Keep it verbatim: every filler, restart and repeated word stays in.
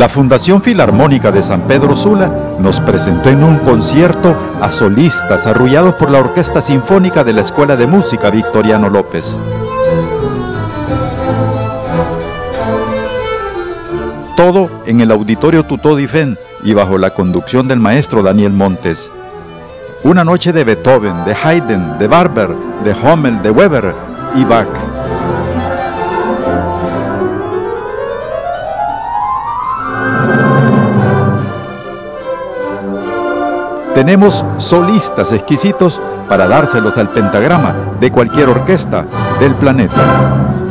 La Fundación Filarmónica de San Pedro Sula nos presentó en un concierto a solistas arrullados por la Orquesta Sinfónica de la Escuela de Música Victoriano López. Todo en el Auditorio Tutó Di Fen y bajo la conducción del maestro Daniel Montes. Una noche de Beethoven, de Haydn, de Barber, de Hummel, de Weber y Bach. Tenemos solistas exquisitos para dárselos al pentagrama de cualquier orquesta del planeta.